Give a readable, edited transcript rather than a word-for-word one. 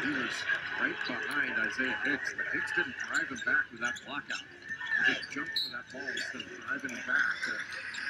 he was right behind Isaiah Hicks, but Hicks didn't drive him back with that block out. He just jumped for that ball instead of driving him back.